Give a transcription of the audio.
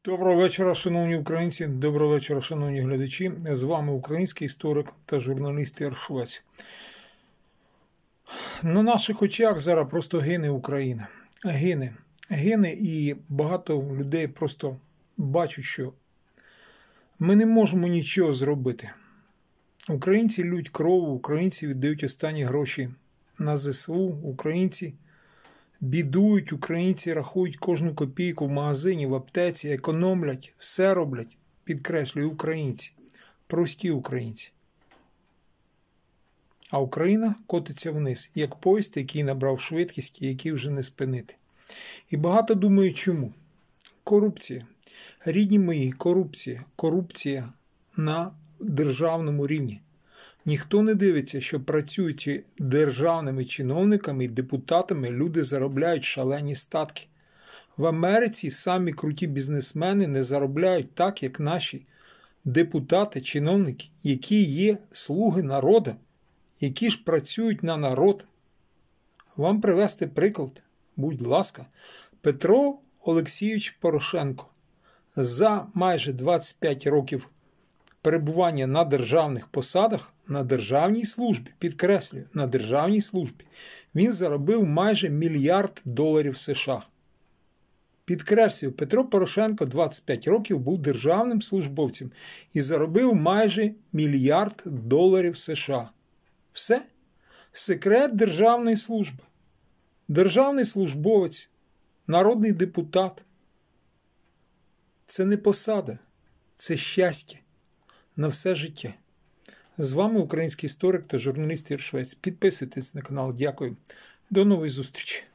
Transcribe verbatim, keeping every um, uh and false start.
Доброго вечора, шановні українці, доброго вечора, шановні глядачі. З вами український історик та журналіст Ігор Швець. На наших очах зараз просто гине Україна. Гине. Гине, і багато людей просто бачать, що ми не можемо нічого зробити. Українці лють кров, українці віддають останні гроші на зе се у, українці бідують, українці рахують кожну копійку в магазині, в аптеці, економлять, все роблять, підкреслюю, українці, прості українці. А Україна котиться вниз, як поїзд, який набрав швидкість і який вже не спинити. І багато думають, чому? Корупція. Рідні мої, корупція. Корупція на державному рівні. Ніхто не дивиться, що працюючи державними чиновниками і депутатами, люди заробляють шалені статки. В Америці самі круті бізнесмени не заробляють так, як наші депутати, чиновники, які є слуги народу, які ж працюють на народ. Вам привести приклад, будь ласка, Петро Олексійович Порошенко за майже двадцять п'ять років перебування на державних посадах, на державній службі, підкреслюю, на державній службі, він заробив майже мільярд доларів США. Підкреслюю, Петро Порошенко двадцять п'ять років був державним службовцем і заробив майже мільярд доларів США. Все. Секрет державної служби. Державний службовець, народний депутат. Це не посада, це щастя на все життя. З вами український історик та журналіст Ігор Швець. Підписуйтесь на канал. Дякую. До нової зустрічі.